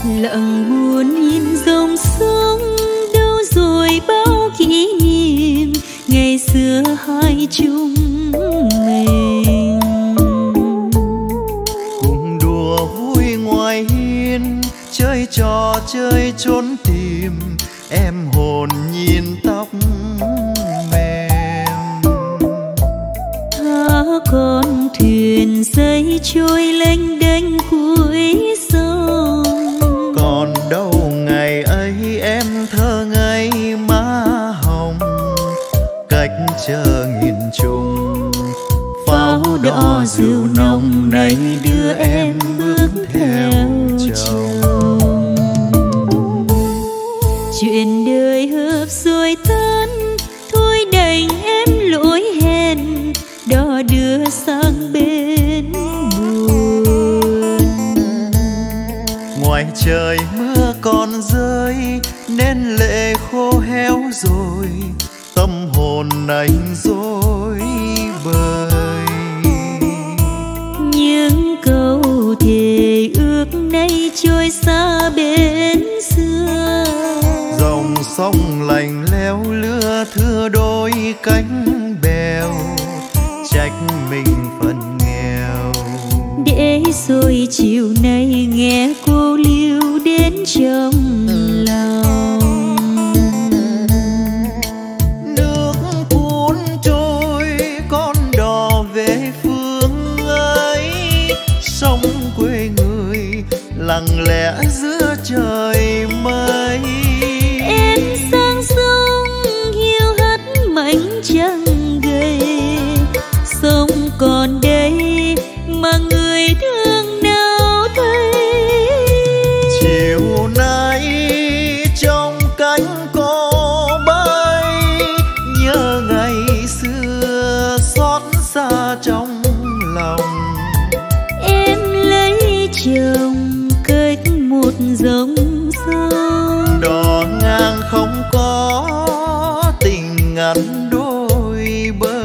lặng buồn nhìn dòng sông, đâu rồi bao kỷ niệm ngày xưa hai chúng mình. Cùng đùa vui ngoài hiên, chơi trò chơi trốn tìm, em hồn nhìn tóc mềm. Thả con thuyền dây trôi lênh đênh cuối sông, còn đâu ngày ấy em thơ ngây má hồng, cách chờ nghìn trùng pháo đỏ rượu nồng này đưa em bước theo chồng. Chuyện đời hợp rồi tan, thôi đành em lỗi hẹn, đò đưa sang bên buồn. Ngoài trời mưa còn rơi nên lệ khô héo rồi, tâm hồn anh dối bời. Những câu thề ước nay trôi xa bên xưa, dòng sông lạnh lẽo lưa thưa đôi cánh bèo, trách mình phần nghèo. để rồi chiều nay nghe cô liêu đến trong lòng. Nước cuốn trôi con đò về phương ấy, sông quê người lặng lẽ giữa trời mây. Em sang sông hiu hắt mảnh trăng gầy, sông còn đây mà người thương nào thấy. Chiều nay trong cánh cô bay, nhớ ngày xưa xót xa trong lòng. Em lấy chồng cách một dòng sông, Đò ngang không có tình ngắn đôi bờ.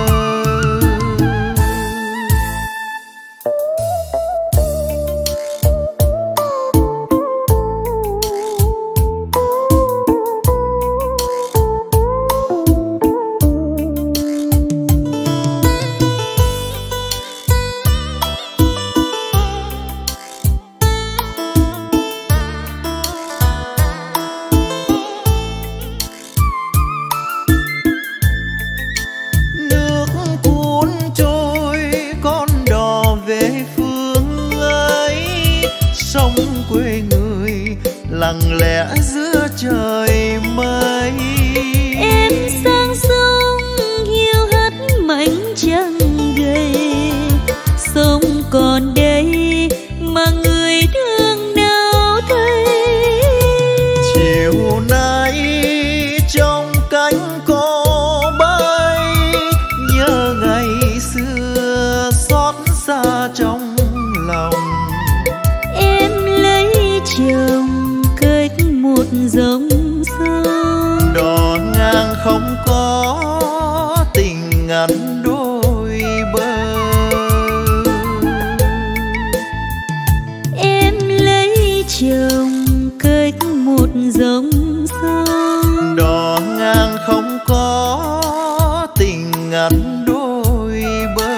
Lặng lẽ giữa trời mây. Em sang sông hiu hắt mảnh trăng gầy, sông còn đây mà người thương nào thấy. Chiều nay trong cánh cô bay, nhớ ngày xưa xót xa trong lòng. Em lấy chồng cách một dòng sông, đò ngang không có tình ngắn đôi bờ. Em lấy chồng cách một dòng sông, đò ngang không có tình ngắn đôi bờ.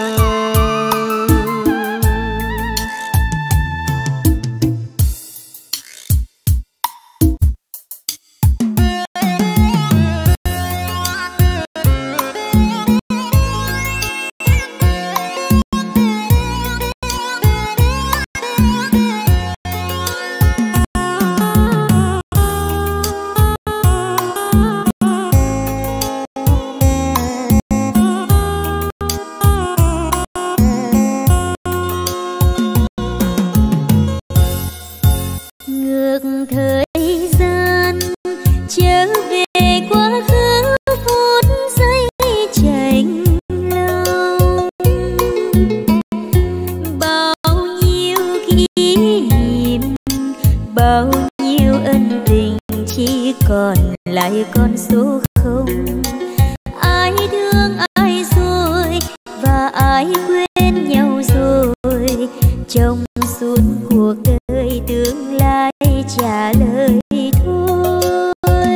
còn lại con số không. Ai thương ai rồi và ai quên nhau rồi, trong suốt cuộc đời tương lai trả lời thôi.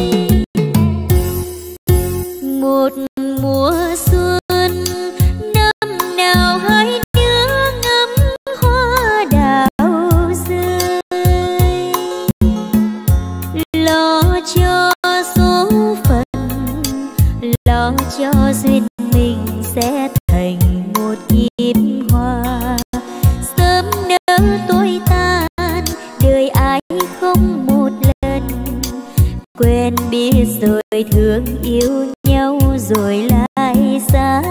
Một mùa xuân năm nào hai đứa ngắm hoa đào rơi, lo cho số phận, lo cho duyên mình sẽ thành một kiếp hoa. Sớm nỡ tôi tan, đời ai không một lần, quen biết rồi thương yêu nhau rồi lại xa.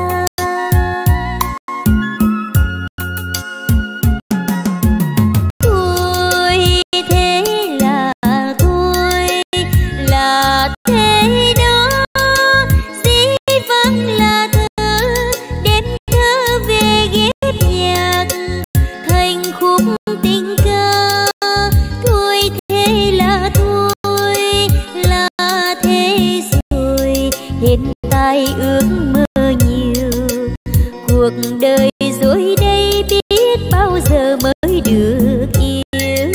Thôi thế là thôi, là thế đó, dĩ vắng là thơ, đêm thơ về ghép nhạc thành khúc tình ca. Thôi thế là thôi, là thế rồi, hiện tại ước mơ nhiều, cuộc đời rồi đây biết bao giờ mới được yêu.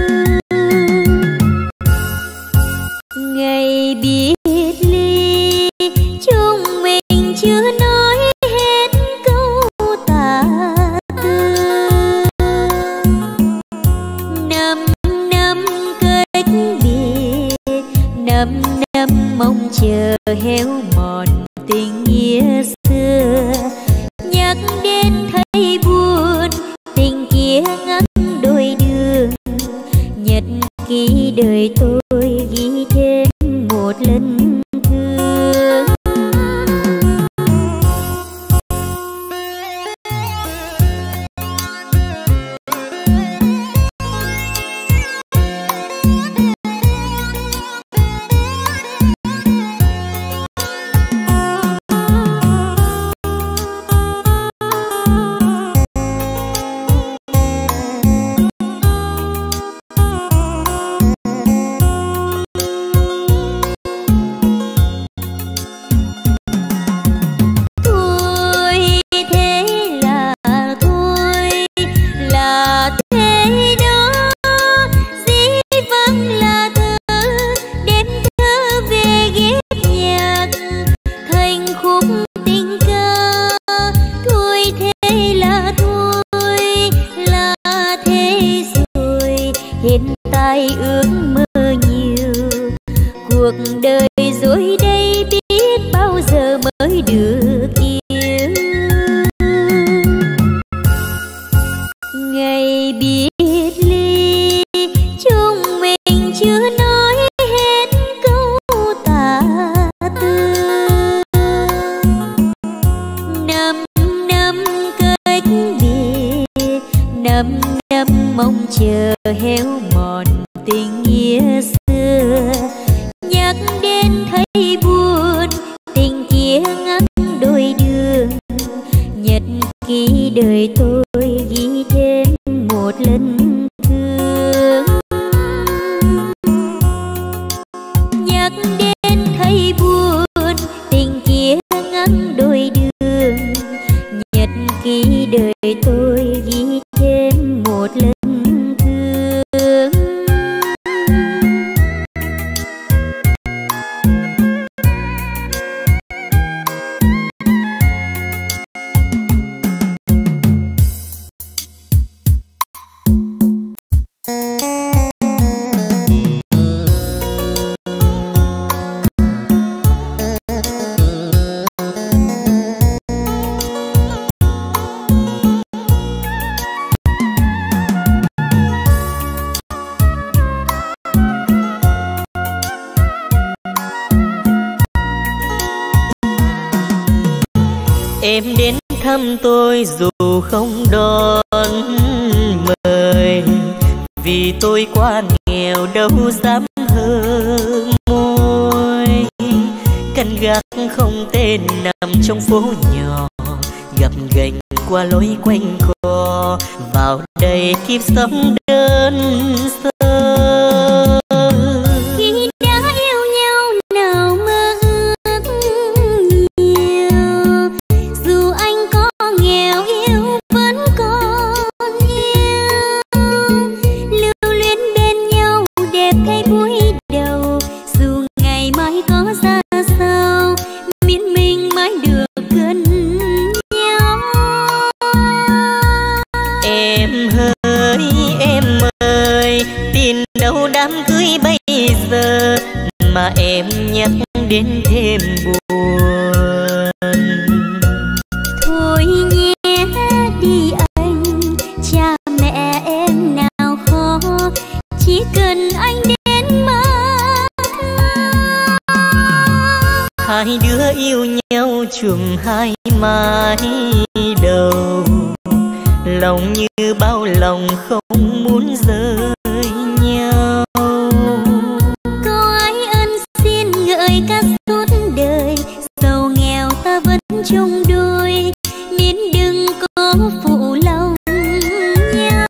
Ngày biệt ly chúng mình chưa nói hết câu tả tư, 5 năm cách biệt, 5 năm mong chờ héo mòn tình nghĩa xưa. Nhắc đến thấy buồn, tình kia ngắn đôi đường, nhật ký đời tôi ghi thêm một lần thương. Hiện tại ước mơ nhiều, cuộc đời rồi đây biết bao giờ mới được yêu. Ngày biệt ly chúng mình chưa nói hết câu tả tư, 5 năm cách biệt, 5 năm mong chờ héo mòn tình nghĩa xưa. Nhắc đến thấy buồn, tình kia ngắn đôi đường, nhật ký đời tôi ghi thêm một lần thương. Nhắc đến thấy buồn, tình kia ngắn đôi đường, nhật ký đời tôi ghi thêm một lần thương. Em đến thăm tôi dù không đón mời, vì tôi quá nghèo đâu dám hơ môi. Căn gác không tên nằm trong phố nhỏ, gập ghềnh qua lối quanh co, vào đây kiếp sống đơn sơ. Khi đã yêu nhau nào mơ ước nhiều, dù anh có nghèo yêu vẫn còn yêu. Lưu luyến bên nhau tin đâu đám cưới bây giờ mà em nhắc đến thêm buồn. Thôi nhé đi anh, cha mẹ em nào khó, chỉ cần anh đến mà hai đứa yêu nhau chùm hai mái đầu, lòng như bao lòng không muốn rời nhau. Câu ái ân xin gợi ca suốt đời, giàu nghèo ta vẫn chung đôi, miễn đừng có phụ lòng nhau.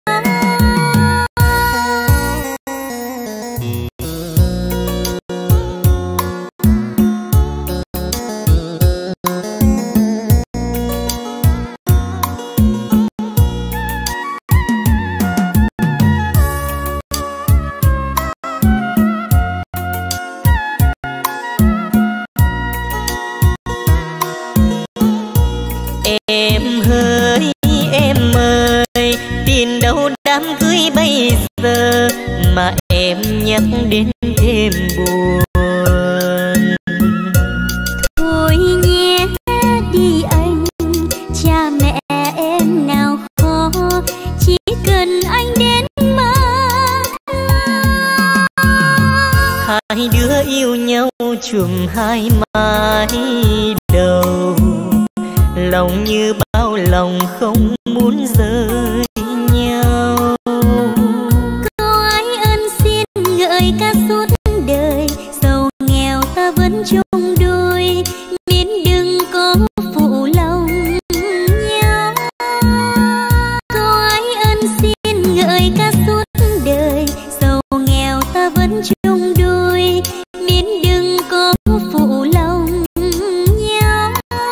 Em ơi em ơi, tin đâu đám cưới bây giờ mà em nhắc đến thêm buồn. Thôi nhé đi anh, cha mẹ em nào khó, chỉ cần anh đến mà Hai đứa yêu nhau chùm hai mái đầu, lòng như bao lòng không muốn rời nhau. câu ái ân xin gợi ca suốt đời, giàu nghèo ta vẫn chung đôi, miễn đừng có phụ lòng nhau. Câu ái ân xin gợi ca suốt đời, giàu nghèo ta vẫn chung đôi, miễn đừng có phụ lòng nhau.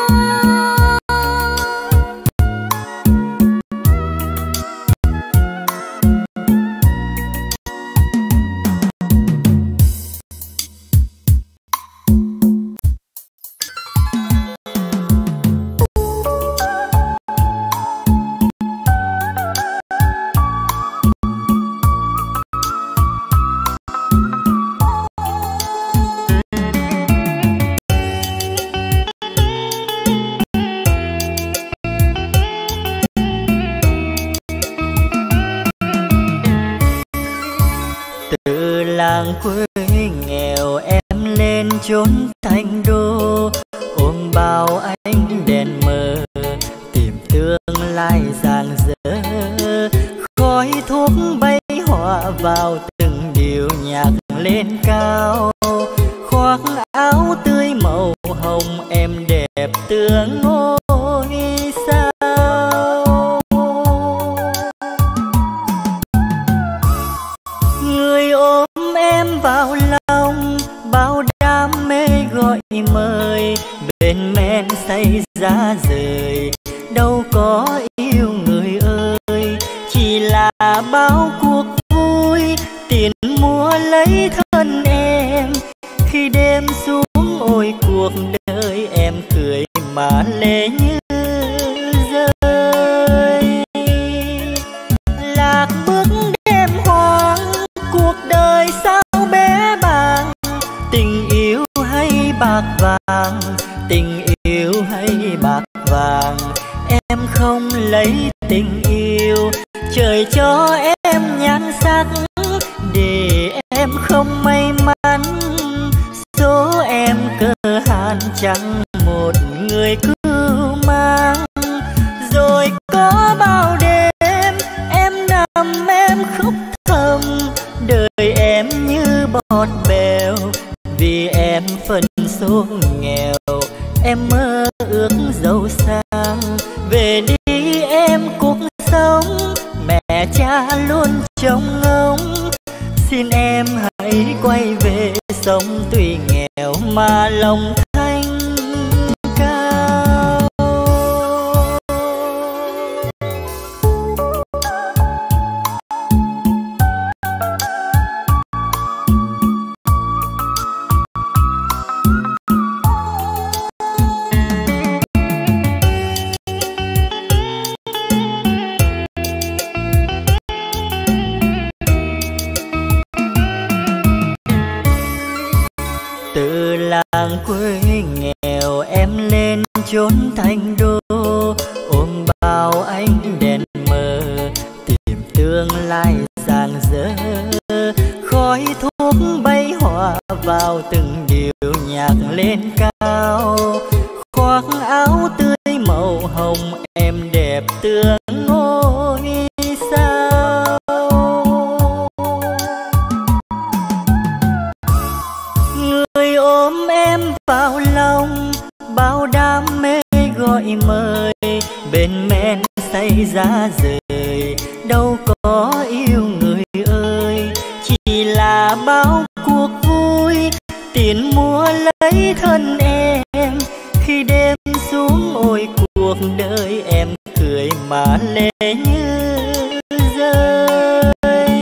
Từ làng quê nghèo em lên chốn thành đô, ôm bao ánh đèn mờ tìm tương lai rạng rỡ. Khói thuốc bay hòa vào từng điệu nhạc lên cao, khoác áo tươi màu hồng em đẹp tựa ngôi sao. Người ôm em vào lòng, bao đam mê gọi mời, bên men say giá rời, đâu có yêu người ơi. Chỉ là bao cuộc vui, tiền mua lấy thân em. Khi đêm xuống ôi cuộc đời, em cười mà lệ như rơi. Lạc bước đêm hoang, cuộc đời sao bé bàng. Tình yêu hay bạc vàng, tình yêu hay bạc vàng. Em không lấy tình yêu, trời cho em nhan sắc, để em không may mắn. Số em cơ hàn chẳng một người cưu mang. Rồi có bao đêm em nằm em khóc thầm, đời em như bọt bèo, vì em phần số nghèo. Em mơ ước giàu sang, về đi em cuộc sống, mẹ cha luôn trông ngóng. Xin em hãy quay về sống, tuy nghèo mà lòng thanh cao. làng quê nghèo em lên chốn thành đô, ôm bao ánh đèn mờ tìm tương lai rạng rỡ. Khói thuốc bay hòa vào từng điệu nhạc lên cao, khoác áo tươi màu hồng em đẹp tựa ngôi sao. Người ôm em vào lòng bao đam mê gọi mời, bên men say giá rời đâu có yêu người ơi. Chỉ là bao cuộc vui tiền mua lấy thân em, khi đêm xuống ôi cuộc đời em cười mà lệ như rơi.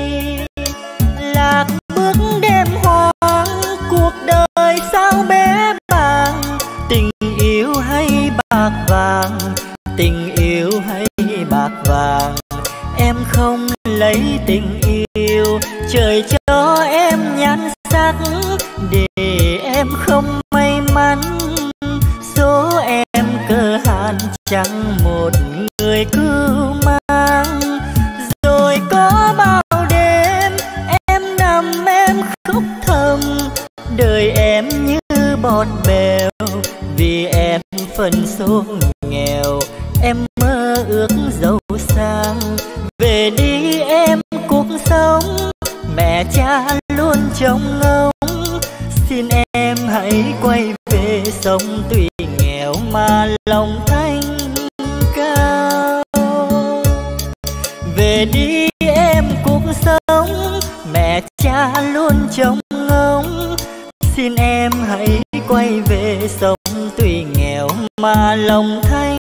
Lạc bước đêm hoang cuộc đời sao bé bàng, tình yêu hay bạc vàng, tình yêu hay bạc vàng. Em không lấy tình yêu trời cho em nhan sắc, để em không may mắn số em cơ hàn chẳng một người cưu mang. Rồi có bao đêm em nằm em khóc thầm, đời em như bọt bèo vì em phần số nghèo. Em mơ ước giàu sang về đi em cuộc sống, mẹ cha luôn trông ngóng. Xin em hãy quay về sống tuy nghèo mà lòng thanh cao. Về đi em cuộc sống, mẹ cha luôn trông ngóng. Xin em hãy quay về sống tuy nghèo mà lòng thanh